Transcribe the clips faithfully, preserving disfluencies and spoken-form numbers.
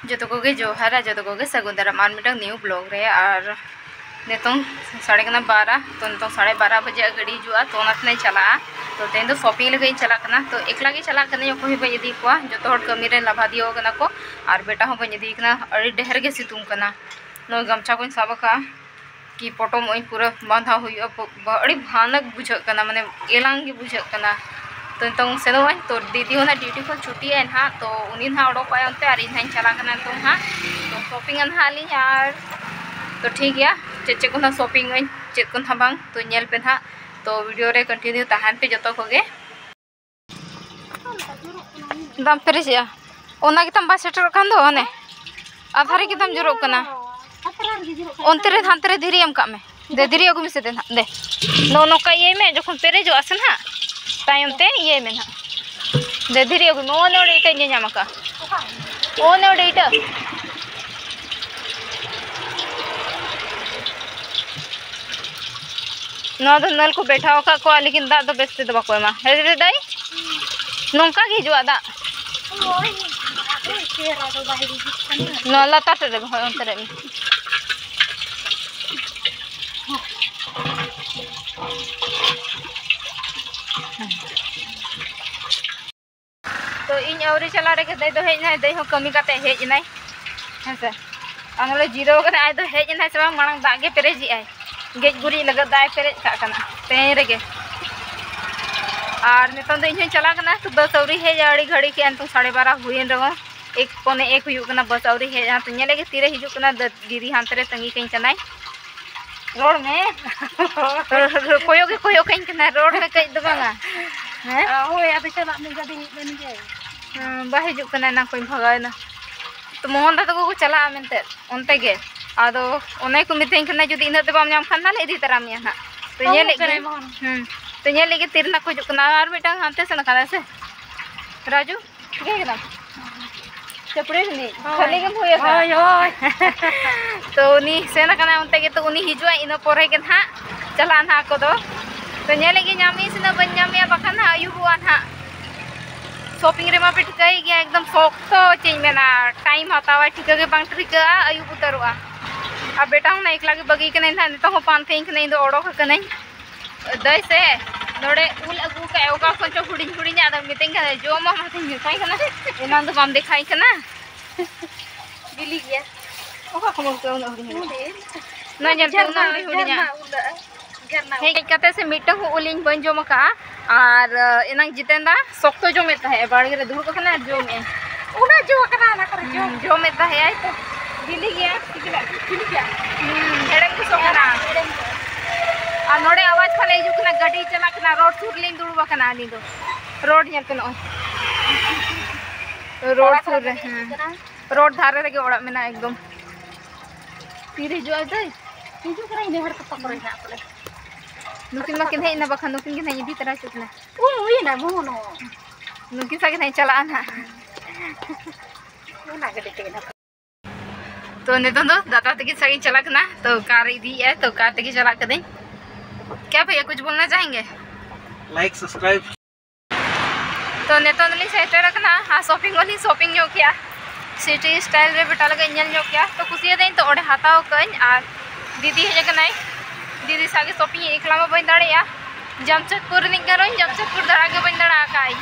जो को जोहारा जो को सगुन दाराम और मिटन न्यू ब्लॉग रे और नितों साढ़े कना बारह तो नितों साढ़े बारह बजे गाड़ी हिजुआ तो नहीं चला तो तेन तो शॉपिंग लगे चला तो एकला गे चला अकोई बी इदी को जो कमी रे लाभा दियो को और बेटा हूँ बी अड़ी ढेर के सितुंग कना नो गमछा को साबका कि पटम पूरा बांधा हुआ अड़ी भानक बुझा माने एलांग बुझा तो नितों सेनों तो दीदी ना ड्यूटी को छुट्टी है ना तो उन्हीं ना उड़ोपा अंते और इन चला तो हाँ तो शॉपिंग ना ली और तो ठीक है चे चे को शॉपिंग चेक को ना बांग तो नेल पे ना तो वीडियो रे कंटिन्यू तहन पे जो को दाम पेरेजा ओना गितम बा सेटर खान दो हने आधारे गितम जुरो कना ओनते रे हानते रे धीरी एम का में दे धीरी अगु मिसे दे दे नो नो का ये में जखन पेरेजो आसन हा तायम ते ये में ना दे धीरी अगु नो नो डेटा ने जामा का ओ नो डेटा नो तो नल को बैठा का को लेकिन दा तो बेस्ते दबा को मा हे रे दाई नोंका के हिजुआ दा नो लता रे हो अंतरे में तो इन औरी चला रे के दई दो हेज ना दई हो कमी काते हेज नाई हेसे आंगले जीरो करे आय दो हेज ना से मांग दागे पेरेजी आय गेज गुरी लगा दाय पेरेज का कना ते रेगे और नितों दो इन चला कना तो बस औरी हेज अड़ी घड़ी के अंत साढ़े बारह हुईन रहो एक पौने एक हुई कना बस औरी हेज तो नेले के तीरे हिजु कना दीदी हांतरे तंगी कहीं चनाई रोड में कोयो के कोयो कहीं कना रोड में कई दबांगा हैं हो या तो चला में गाड़ी बन गए हां बा हिजु कना ना कोई भगाय ना तो मोहन दादा को चला मेनते उनते गे आदो ओने को मितें कना जदी इना दबाम नाम खान ना इदी तरा मिया ना तो ये ले हम तो ये लेके तिरना को जुकना और बेटा हांते से ना से राजू ठीक है एकदम चपड़े नहीं खाली के होय होय होय तो उनी सेना कना उनते के तो उनी हिजुआ इना पोरे के ना चला ना को दो तो ये लेके नामी से ना बन नामिया बखन आयुबुआ ना शॉपिंग रे मा पे ठिकाई गया एकदम सोक्तो चेंज में ना टाइम हतावा ठिका के बांग ट्रिका आयुब उतरवा अब बेटा हूं ना एकला के बगी के नहीं था तो हो पानते के नहीं दो ओडो के नहीं दई से नोडे उल अगु का ओका कोचो हुडिन हुडिन आदा मिटिंग का जो मा माथे मिठाई कना एना तो बाम दिखाई कना बिली गया ओका खमो को ना हुडिन ना जन ना हुडिन हे कते से मिटो उलिन बन जो मका और एना जितेंदा सोक्तो जो मेता है बाड़ी रे दुड़ कना जो में उना जो कना ना कर जो जो मेता है तो बिली गया बिली गया हेडम को सोकना और नोड़े आवाज खाले जुकना गाड़ी चला कना रोड सुर लिन दुड़वा कना नी दो रोड नेल कना रोड सुर रे रोड धारे रे ओड़ा मेना एकदम तीरे जो आदे हिजु करा इने हर कपा करे ना पले नुकिन मा किने इना बखन नुकिन किने इदी तरह चुकना ओ उई ना मोनो नुकिन सा किने चला ना ना गडे के ना तो नितों दो दादा तक सगी चला कना तो कार इदी है तो कार तक चला कदे क्या भैया कुछ बोलना चाहेंगे लाइक सब्सक्राइब तो नितों दली सेटर रखना हां शॉपिंग वाली शॉपिंग जो किया सिटी स्टाइल रे बेटा लगे ñel जो किया तो कुसिया देन तो ओडे हाताव कन और दीदी हे जकनाई दीदी सागे शॉपिंग एकला में बन दाड़िया जमशेदपुर नि करो जमशेदपुर दड़ा के बन दड़ा काई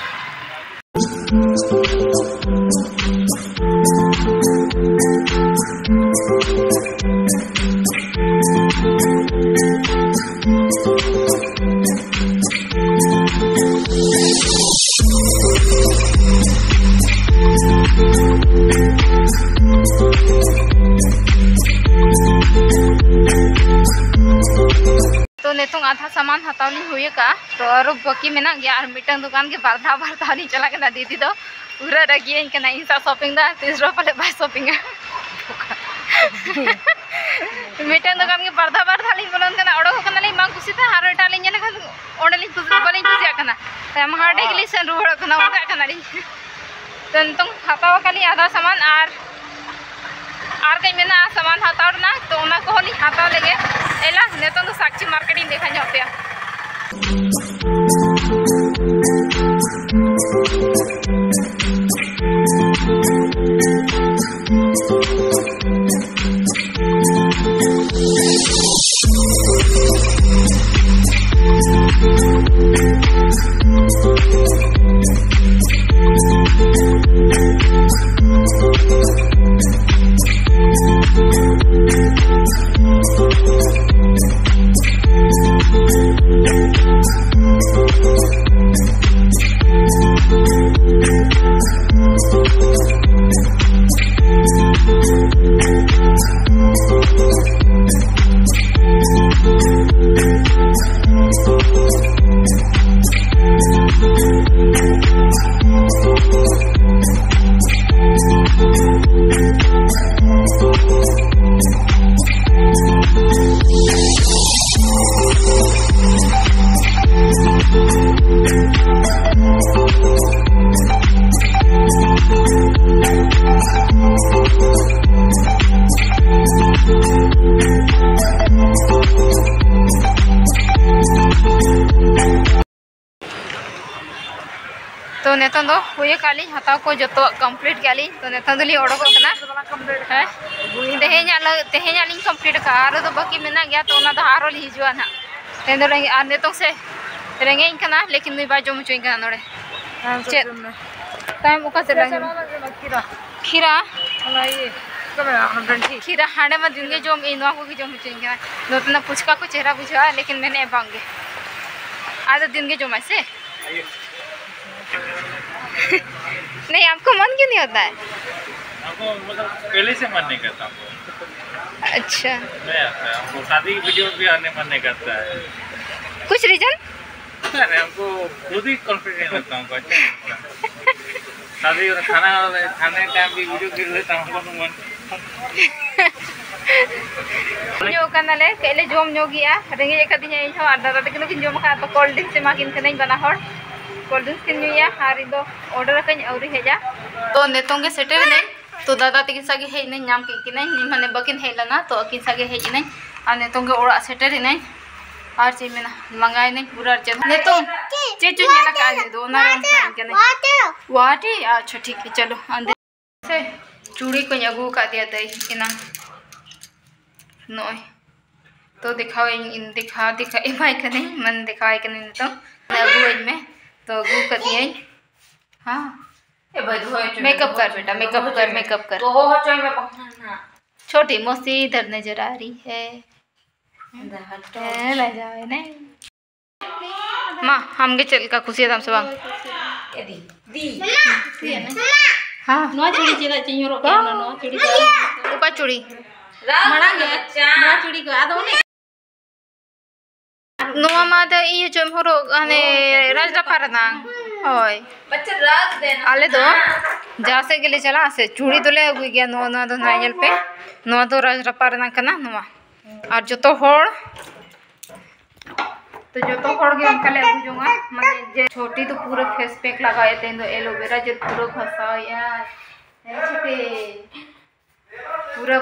तो नितों आधा सामान हतावली हुई का तो और बाकी में ना गया और मिटन दुकान के बारधा बारधा नहीं चला के ना दीदी तो पूरा रगिए इनके ना इंसा शॉपिंग दा तीस रुपये पहले बाय शॉपिंग मिटन दुकान के बारधा बारधा लिंग बोलन कना ओडो कना लिंग मां कुसी था हारो एटा लिंग ने खान ओडे लिंग कुसी बलिंग कुसी आकना हम हाडे के लिए सन रुहड़ कना ओडा कना लिंग तो नितों हताव काली आधा सामान और और कहीं में ना सामान हताव ना तो उना को होली हताव लेगे एला नितों तो साक्षी मार्केटिंग देखा जाते हैं नेतों दो हुए काली हताव को जो कंप्लीट गया तो नेतों दली ओडो को कना है तेहें तेहें आलिंग कंप्लीट का आरो तो बाकी मेना गया तो ना तो आरो ली हिजुआ ना तेन दो रेंगे आर नेतों से रेंगे कना लेकिन नुई बाजो मुचोई कना नोड़े चेत टाइम ओका से रेंगे खीरा खीरा हांडे में दिन के जो इनवा को की जो मुचोई कना दो तना पुचका को चेहरा बुझा लेकिन मैंने बांगे आज दिन के जो मैं से नहीं आपको मन क्यों नहीं होता है? हमको मतलब पहले से मन नहीं करता हमको। अच्छा नहीं आता है हमको, शादी की वीडियो भी आने मन नहीं करता है। कुछ रीजन? नहीं हमको खुद ही कॉन्फिडेंस नहीं लगता हमको, अच्छा नहीं लगता। शादी और खाना खाने टाइम भी वीडियो गिर लेता हमको तो मन जो करना ले केले जोम जो गया रेंगे एक दिन ये हो आधा रात के जोम का तो कोल्ड ड्रिंक से माकिन के नहीं बना हर कोल्ड ड्रिंक्स किन नुया हारी दो ऑर्डर कहीं औरी हेजा तो नेतों के सेटर नहीं तो दादा तक सागे हे नहीं नाम के नहीं माने बकिन हे लना तो अकिन सागे हे नहीं और नेतों के ओड़ा सेटर नहीं और चे में मंगाई नहीं पूरा चे नेतों चे चु नेला का दे दो ना के नहीं वाटे अच्छा ठीक है चलो अंदर से चूड़ी को अगू का दिया दई इना नोय तो दिखाओ इन दिखा दिखा ए भाई का नहीं मन दिखाए के नहीं तो अगू में तो अगू कर दिए हाँ मेकअप कर बेटा मेकअप कर मेकअप कर छोटी मौसी इधर नजर आ रही है ले जाए नहीं माँ हम के चल का खुशी है सब हाँ नवा चूड़ी चेदा चिन्ह रो के नवा चूड़ी को ऊपर चूड़ी मड़ा गे नवा चूड़ी को आदो ने नोआ मादा ये जो मोरो अने राजरा पारना होय बच्चा राज देना आले दो जा से गेले चला से चूड़ी तो ले अगु गया नो ना दो नाइल पे नो तो राजरा पारना कना नोआ और जो तो होड़ तो जो तो होड़ के उनका ले अगु जोंगा माने जे छोटी तो पूरा फेस पैक लगाए थे तो एलोवेरा जो पूरा घसा यार ए छोटे पूरा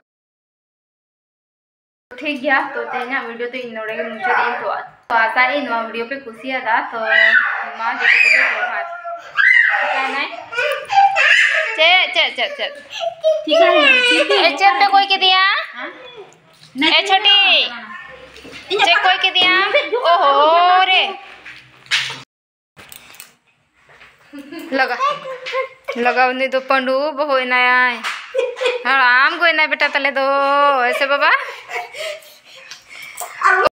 ठीक गया तो तेना वीडियो तो इन नोड़े के मुझे इन तो तो आशा है इन वीडियो पे खुशी आदा तो मां जो तो जोहार क्या नहीं चे चे चे चे ठीक है ए चेत पे कोई के दिया ए छोटी चे कोई के दिया ओहो रे लगा लगा नहीं तो पंडू बहु ना आए हाँ आम कोई ना बेटा तले दो ऐसे बाबा